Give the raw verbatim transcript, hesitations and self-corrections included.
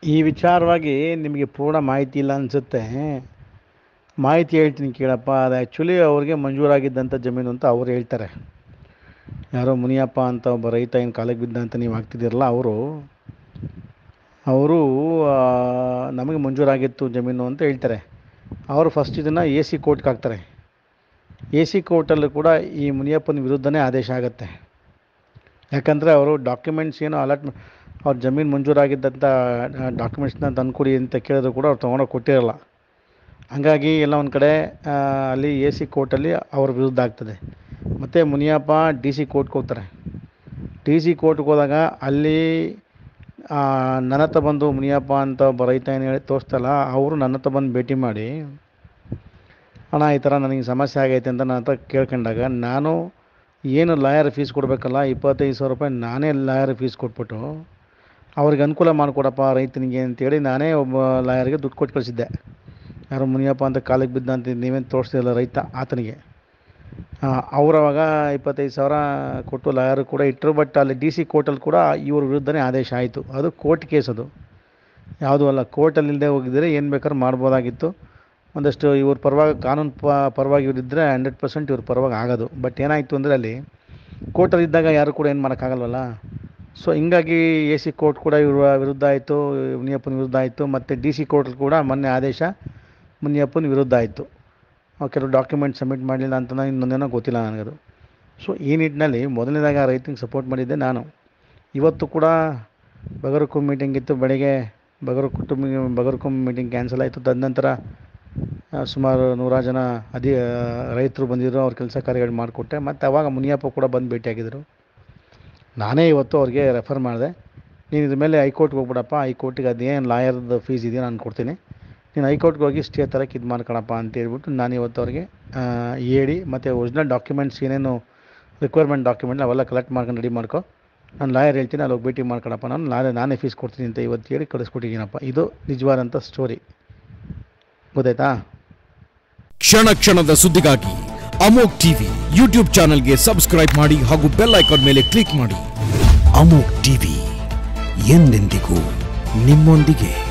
ಈ ವಿಚಾರವಾಗಿ ನಿಮಗೆ ಪೂರ್ಣ ಮಾಹಿತಿ ಇಲ್ಲ ಅನಿಸುತ್ತೆ. ಮಾಹಿತಿ ಹೇಳ್ತೀನಿ ಕೇಳಪ್ಪ. ಅದು ಆ್ಯಕ್ಚುಲಿ ಅವ್ರಿಗೆ ಮಂಜೂರಾಗಿದ್ದಂಥ ಜಮೀನು ಅಂತ ಅವ್ರು ಹೇಳ್ತಾರೆ. ಯಾರೋ ಮುನಿಯಪ್ಪ ಅಂತ ಒಬ್ಬ ರೈತ ಏನು ಕಾಲಿಗೆ ಬಿದ್ದ ಅಂತ ನೀವು ಆಗ್ತಿದ್ದೀರಲ್ಲ, ಅವರು ಅವರು ನಮಗೆ ಮಂಜೂರಾಗಿತ್ತು ಜಮೀನು ಅಂತ ಹೇಳ್ತಾರೆ. ಅವರು ಫಸ್ಟ್ ಇದನ್ನು ಎ ಸಿ ಕೋರ್ಟ್ಗೆ ಹಾಕ್ತಾರೆ. ಎ ಸಿ ಕೋರ್ಟಲ್ಲೂ ಕೂಡ ಈ ಮುನಿಯಪ್ಪನ ವಿರುದ್ಧನೇ ಆದೇಶ ಆಗುತ್ತೆ. ಯಾಕಂದರೆ ಅವರು ಡಾಕ್ಯುಮೆಂಟ್ಸ್ ಏನು ಅಲಾಟ್ ಅವ್ರ ಜಮೀನು ಮಂಜೂರಾಗಿದ್ದಂಥ ಡಾಕ್ಯುಮೆಂಟ್ಸ್ನ ತಂದುಕೊಡಿ ಅಂತ ಕೇಳಿದ್ರು ಕೂಡ ಅವ್ರು ತೊಗೊಂಡೋಗಿ ಕೊಟ್ಟಿರಲ್ಲ. ಹಾಗಾಗಿ ಎಲ್ಲ ಒಂದು ಕಡೆ ಅಲ್ಲಿ ಎ ಸಿ ಕೋರ್ಟಲ್ಲಿ ಅವ್ರ ವಿರುದ್ಧ ಆಗ್ತದೆ. ಮತ್ತು ಮುನಿಯಪ್ಪ ಡಿ ಸಿ ಕೋರ್ಟ್ಗೆ ಹೋಗ್ತಾರೆ. ಡಿ ಸಿ ಕೋರ್ಟ್ಗೆ ಹೋದಾಗ ಅಲ್ಲಿ ನನ್ನ ಹತ್ರ ಬಂದು ಮುನಿಯಪ್ಪ ಅಂತ ಒಬ್ಬ ರೈತ ಏನು ಹೇಳಿ ತೋರಿಸ್ತಲ್ಲ, ಅವರು ನನ್ನ ಹತ್ರ ಬಂದು ಭೇಟಿ ಮಾಡಿ, ಅಣ್ಣ ಈ ಥರ ನನಗೆ ಸಮಸ್ಯೆ ಆಗೈತೆ ಅಂತ ನನ್ನ ಹತ್ರ ಕೇಳ್ಕೊಂಡಾಗ ನಾನು ಏನು ಲಾಯರ್ ಫೀಸ್ ಕೊಡಬೇಕಲ್ಲ, ಇಪ್ಪತ್ತೈದು ಸಾವಿರ ರೂಪಾಯಿ ನಾನೇ ಲಾಯರ್ ಫೀಸ್ ಕೊಟ್ಬಿಟ್ಟು ಅವ್ರಿಗೆ ಅನುಕೂಲ ಮಾಡಿಕೊಡಪ್ಪ ರೈತನಿಗೆ ಅಂತೇಳಿ ನಾನೇ ಒಬ್ಬ ಲಾಯರ್ಗೆ ದುಡ್ಡು ಕೊಟ್ಟು ಕಳಿಸಿದ್ದೆ. ಯಾರು ಮುನಿಯಪ್ಪ ಅಂತ ಕಾಲಿಗೆ ಬಿದ್ದ ಅಂತ ನೀವೇನು ತೋರಿಸ್ತಿಲ್ಲ ರೈತ ಆತನಿಗೆ. ಅವರವಾಗ ಇಪ್ಪತ್ತೈದು ಸಾವಿರ ಕೊಟ್ಟು ಲಾಯರ್ ಕೂಡ ಇಟ್ಟರು. ಬಟ್ ಅಲ್ಲಿ ಡಿ ಸಿ ಕೋರ್ಟಲ್ಲಿ ಕೂಡ ಇವ್ರ ವಿರುದ್ಧನೇ ಆದೇಶ ಆಯಿತು. ಅದು ಕೋರ್ಟ್ ಕೇಸ್, ಅದು ಯಾವುದೂ ಅಲ್ಲ. ಕೋರ್ಟಲ್ಲಿ ಇಲ್ಲದೆ ಹೋಗಿದ್ದರೆ ಏನು ಬೇಕಾದ್ರೂ ಮಾಡ್ಬೋದಾಗಿತ್ತು. ಒಂದಷ್ಟು ಇವ್ರ ಪರವಾಗಿ ಕಾನೂನು ಪ ಪರವಾಗಿ ಇವರಿದ್ದರೆ ಹಂಡ್ರೆಡ್ ಪರ್ಸೆಂಟ್ ಇವ್ರ ಪರವಾಗಿ ಆಗೋದು. ಬಟ್ ಏನಾಯಿತು ಅಂದರೆ ಅಲ್ಲಿ ಕೋರ್ಟಲ್ಲಿ ಇದ್ದಾಗ ಯಾರು ಕೂಡ ಏನು ಮಾಡೋಕ್ಕಾಗಲ್ವಲ್ಲ. ಸೊ ಹಿಂಗಾಗಿ ಎ ಸಿ ಕೋರ್ಟ್ ಕೂಡ ಇವ್ರ ವಿರುದ್ಧ ಆಯಿತು, ಮುನಿಯಪ್ಪನ ವಿರುದ್ಧ ಆಯಿತು. ಮತ್ತು ಡಿ ಸಿ ಕೋರ್ಟ್ ಕೂಡ ಮೊನ್ನೆ ಆದೇಶ ಮುನಿಯಪ್ಪನ ವಿರುದ್ಧ ಆಯಿತು. ಕೆಲವು ಡಾಕ್ಯುಮೆಂಟ್ ಸಬ್ಮಿಟ್ ಮಾಡಲಿಲ್ಲ ಅಂತ ಇನ್ನೊಂದೇನೋ ಗೊತ್ತಿಲ್ಲ ನನಗದು. ಸೊ ಈ ನಿಟ್ಟಿನಲ್ಲಿ ಮೊದಲನೇದಾಗಿ ಆ ರೈತನಿಗೆ ಸಪೋರ್ಟ್ ಮಾಡಿದ್ದೆ ನಾನು. ಇವತ್ತು ಕೂಡ ಬಗರ್ಹುಕುಂ ಮೀಟಿಂಗ್ ಇತ್ತು ಬೆಳಗ್ಗೆ. ಬಗರ್ಹುಕುಂ ಬಗರ್ಹುಕುಂ ಮೀಟಿಂಗ್ ಕ್ಯಾನ್ಸಲ್ ಆಯಿತು. ತದನಂತರ ಸುಮಾರು ನೂರಾರು ಜನ ಅದಿ ರೈತರು ಬಂದಿದ್ದರು. ಅವ್ರ ಕೆಲಸ ಕಾರ್ಯಗಳು ಮಾಡಿಕೊಟ್ಟೆ. ಮತ್ತು ಅವಾಗ ಮುನಿಯಪ್ಪ ಕೂಡ ಬಂದು ಭೇಟಿಯಾಗಿದ್ದರು. ನಾನೇ ಇವತ್ತು ಅವ್ರಿಗೆ ರೆಫರ್ ಮಾಡಿದೆ, ನೀನು ಇದ್ರ ಮೇಲೆ ಹೈಕೋರ್ಟ್ಗೆ ಹೋಗ್ಬಿಡಪ್ಪ, ಹೈಕೋರ್ಟಿಗೆ ಅದೇನು ಲಾಯರ್ದು ಫೀಸ್ ಇದೆಯೋ ನಾನು ಕೊಡ್ತೀನಿ, ನೀನು ಹೈಕೋರ್ಟ್ಗೆ ಹೋಗಿ ಸ್ಟೇ ತರಕ್ಕೆ ಇದು ಮಾಡ್ಕೊಳಪ್ಪ ಅಂತ ಹೇಳ್ಬಿಟ್ಟು ನಾನು ಇವತ್ತು ಅವ್ರಿಗೆ ಹೇಳಿ, ಮತ್ತು ಒರಿಜಿನಲ್ ಡಾಕ್ಯುಮೆಂಟ್ಸ್ ಏನೇನು ರಿಕ್ವೈರ್ಮೆಂಟ್ ಡಾಕ್ಯುಮೆಂಟ್ ಅವೆಲ್ಲ ಕಲೆಕ್ಟ್ ಮಾಡ್ಕೊಂಡು ರೆಡಿ ಮಾಡ್ಕೊ, ನಾನು ಲಾಯರ್ ಹೇಳ್ತೀನಿ, ಅಲ್ಲಿ ಹೋಗಿ ಭೇಟಿ ಮಾಡ್ಕೊಳಪ್ಪ, ನಾನು ನಾಳೆ ನಾನೇ ಫೀಸ್ ಕೊಡ್ತೀನಿ ಅಂತ ಇವತ್ತು ಹೇಳಿ ಕಳಿಸ್ಕೊಟ್ಟಿದ್ದೀನಪ್ಪ. ಇದು ನಿಜವಾದಂಥ ಸ್ಟೋರಿ. ಗೊತ್ತಾಯ್ತಾ? ಕ್ಷಣ ಕ್ಷಣದ ಸುದ್ದಿಗಾಗಿ ಅಮೋಘ್ ಟಿವಿ ಯೂಟ್ಯೂಬ್ ಚಾನೆಲ್ಗೆ ಸಬ್ಸ್ಕ್ರೈಬ್ ಮಾಡಿ ಹಾಗೂ ಬೆಲ್ ಐಕಾನ್ ಮೇಲೆ ಕ್ಲಿಕ್ ಮಾಡಿ. ಅಮೋಘ್ ಟಿವಿ ಎಂದೆಂದಿಗೂ ನಿಮ್ಮೊಂದಿಗೆ.